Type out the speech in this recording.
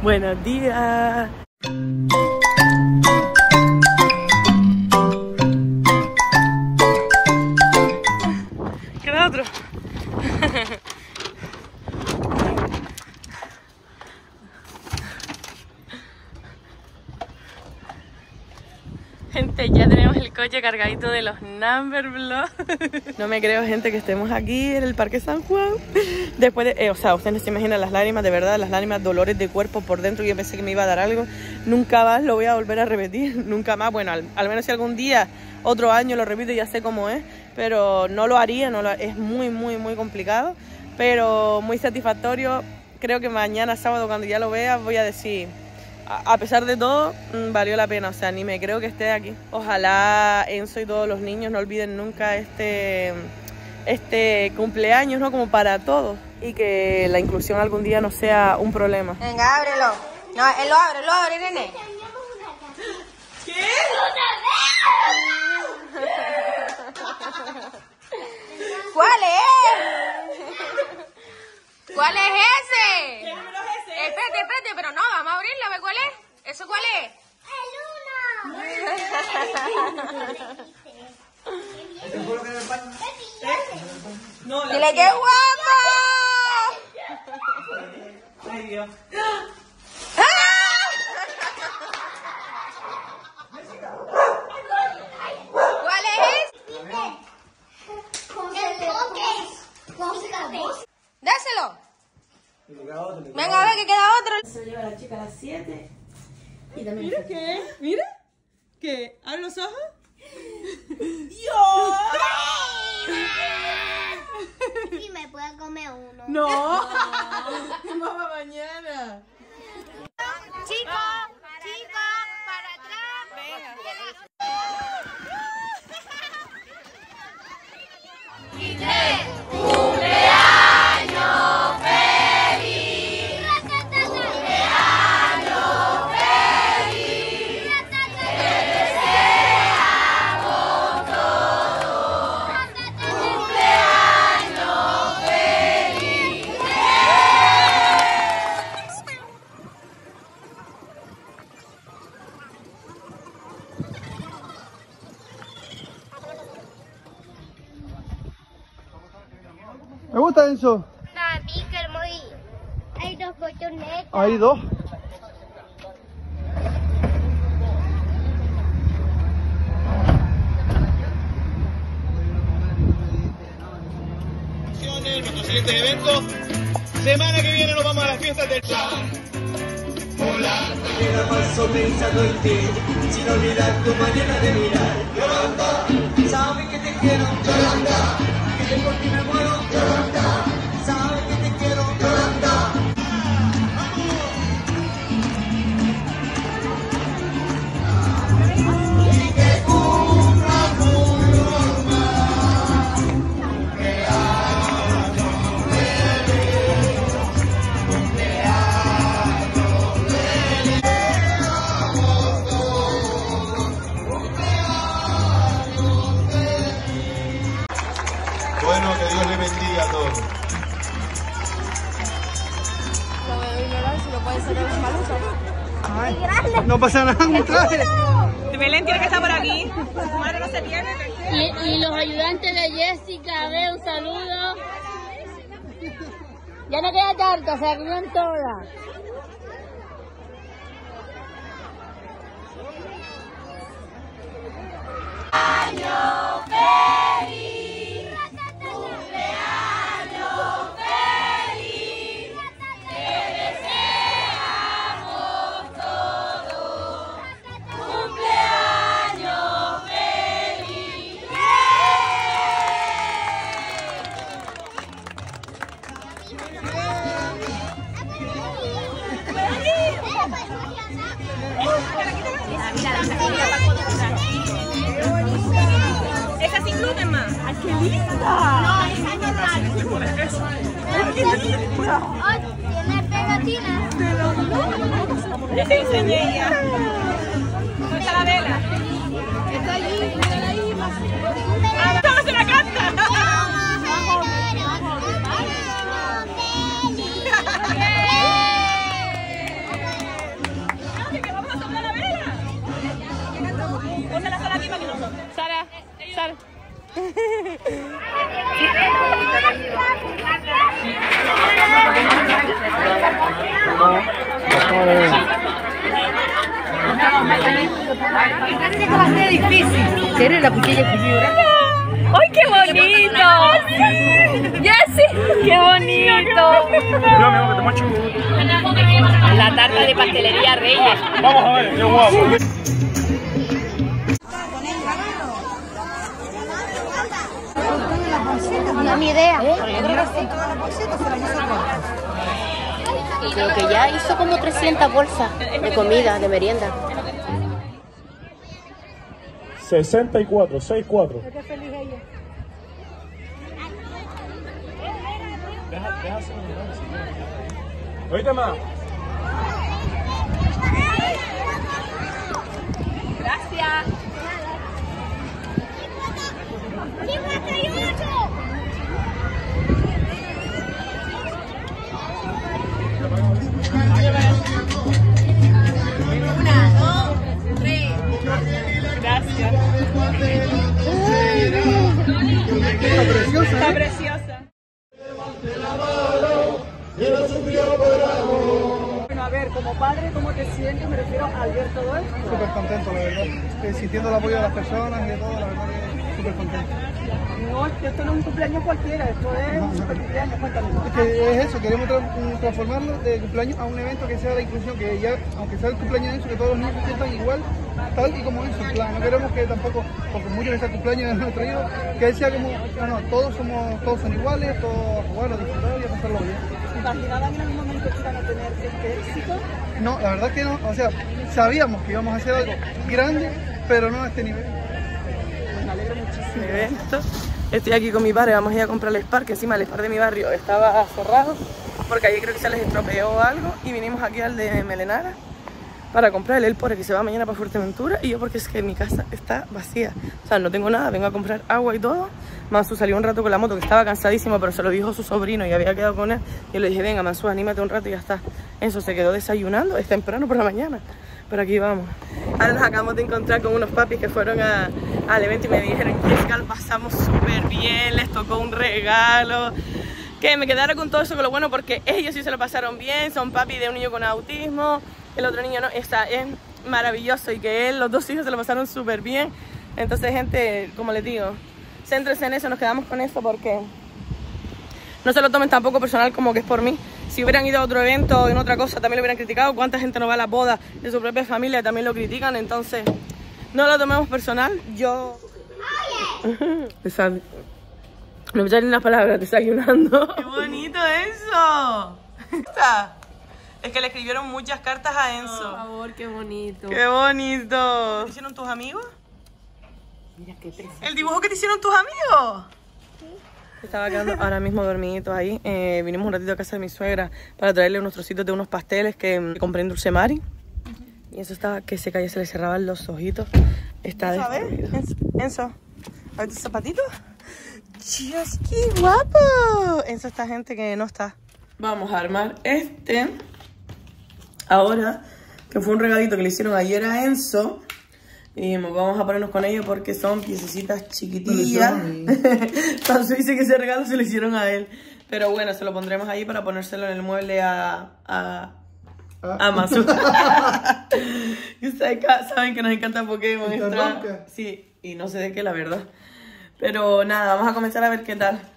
Buenos días. Queda otro. Gente, ya tenemos el coche cargadito de los Numberblock. No me creo, gente, que estemos aquí en el Parque San Juan. Después de, o sea, ustedes no se imaginan las lágrimas, de verdad, las lágrimas, dolores de cuerpo por dentro. Yo pensé que me iba a dar algo. Nunca más lo voy a volver a repetir, nunca más. Bueno, al menos si algún día, otro año lo repito, ya sé cómo es. Pero no lo haría, es muy complicado. Pero muy satisfactorio. Creo que mañana sábado, cuando ya lo vea, voy a decir... A pesar de todo, valió la pena, o sea, ni me creo que esté aquí. Ojalá Enzo y todos los niños no olviden nunca este cumpleaños, ¿no? Como para todos. Y que la inclusión algún día no sea un problema. Venga, ábrelo. No, él lo abre, Irene. ¿Qué? ¿Cuál es? ¿Cuál es ese? ¿Qué número es ese? Espérate, pero no, vamos a abrirlo, a ver cuál es. ¿Eso cuál es? ¿Te juro que en el baño? No, ¡Dile qué guapo! Ay, Dios. ¿Cuál es ese? Dáselo. Venga, a ver que queda otro. Se lleva la chica a las 7. Y también... ¿Mira qué? ¿Mira? ¿Qué? ¿Abre los ojos? ¡Dios! Y me puedo comer uno. ¡No! ¡Mamá, mañana! Chicos, para atrás. Venga. ¿Me gusta Enzo? A mí que muy... Hay dos botonetas. Hay dos. Nuestros siguientes eventos. Semana que viene nos vamos a las fiestas del Hola. Queda paso pensando en ti, sin olvidar tu manera de mirar. Yolanda, sabes que te quiero. Yolanda, que por ti me muero. Yolanda, sabes que te quiero. Yolanda. Y que cumpla tu norma. Bueno, que Dios le bendiga a todos. No pasa nada, un traje. Belén tiene que estar por aquí. Su madre no se pierde. Y los ayudantes de Jessica, a ver, un saludo. Ya no queda tarta, se arreglan todas. ¡Año feliz! ¡Cumpleaños feliz! ¡Te deseamos todos! ¡Cumpleaños feliz! Esa sin gluten más. ¡Ay, qué linda! No, esa es normal. ¡Ay, qué linda! Ay, tiene pegatina. Ya te enseñé ya. ¿Dónde está la vela? Está allí, mírala ahí. ¡Vamos a la canta! es difícil. ¿Quieres la cuchilla y cuchillo grande? ¡Ay, qué bonito! ¡Jessy! ¡Qué bonito! La tarta de pastelería Reyes. Vamos a ver, qué guapo. No, ni idea. Creo que ya hizo como 300 bolsas de comida, de merienda. 64, 64. Ahorita más. Gracias. 58. Gracias. Está Preciosa. Bueno, a ver, como padre, ¿cómo te sientes? Me refiero al ver todo esto. súper contento, la verdad. Sintiendo el apoyo de las personas y de todo, la verdad que súper contento. No, esto no es un cumpleaños cualquiera, esto es un super cumpleaños, cuéntame. Es que es eso, queremos transformarlo de cumpleaños a un evento que sea la inclusión, que ya, aunque sea el cumpleaños de eso, que todos los niños se sientan igual, tal y como en su plan. No queremos que tampoco, porque mucho que sea el cumpleaños de nuestro hijo, que él sea como, no, todos son iguales, todos a jugar, a disfrutar y a pasarlo bien. ¿Imaginaban en algún momento que iban a tener este éxito? No, la verdad que no, o sea, sabíamos que íbamos a hacer algo grande, pero no a este nivel. Me alegro muchísimo. Evento. Estoy aquí con mi padre, vamos a ir a comprar el Spar, que encima el Spar de mi barrio estaba cerrado porque allí creo que se les estropeó algo y vinimos aquí al de Melenara para comprar el pobre que se va mañana para Fuerteventura y yo porque es que mi casa está vacía, o sea, no tengo nada, vengo a comprar agua y todo. Mansu salió un rato con la moto que estaba cansadísimo, pero se lo dijo su sobrino y había quedado con él y le dije, venga Mansu, anímate un rato y ya está. Eso se quedó desayunando, es temprano por la mañana. Pero aquí vamos. Ahora nos acabamos de encontrar con unos papis que fueron al evento y me dijeron que lo pasamos súper bien, les tocó un regalo. Que me quedara con todo eso, con lo bueno, porque ellos sí se lo pasaron bien, son papis de un niño con autismo, el otro niño no, es maravilloso y que los dos hijos se lo pasaron súper bien. Entonces, gente, como les digo, céntrense en eso, nos quedamos con eso porque no se lo tomen tampoco personal como que es por mí. Si hubieran ido a otro evento o en otra cosa también lo hubieran criticado. ¿Cuánta gente no va a la boda de su propia familia? También lo critican, entonces no lo tomemos personal. Yo... No me salen las palabras, desayunando. ¡Qué bonito eso! Es que le escribieron muchas cartas a Enzo. Por favor, qué bonito. ¡Qué bonito! ¿Te hicieron tus amigos? Mira qué precioso. ¿El dibujo que te hicieron tus amigos? Estaba quedando ahora mismo dormidito ahí. Vinimos un ratito a casa de mi suegra para traerle unos trocitos de unos pasteles que compré en Dulce Mari. Y eso estaba que se caía, se le cerraban los ojitos. Está destruido. Enzo, ¿a ver tus zapatitos? ¡Dios, qué guapo! Enzo, esta gente que no está. Vamos a armar este. Ahora, que fue un regalito que le hicieron ayer a Enzo. Y vamos a ponernos con ellos porque son piececitas chiquitillas. Mansu dice que ese regalo se lo hicieron a él. Pero bueno, se lo pondremos ahí para ponérselo en el mueble a Mansu. Y ustedes saben que nos encanta Pokémon. Sí, y no sé de qué, la verdad. Pero nada, vamos a comenzar a ver qué tal.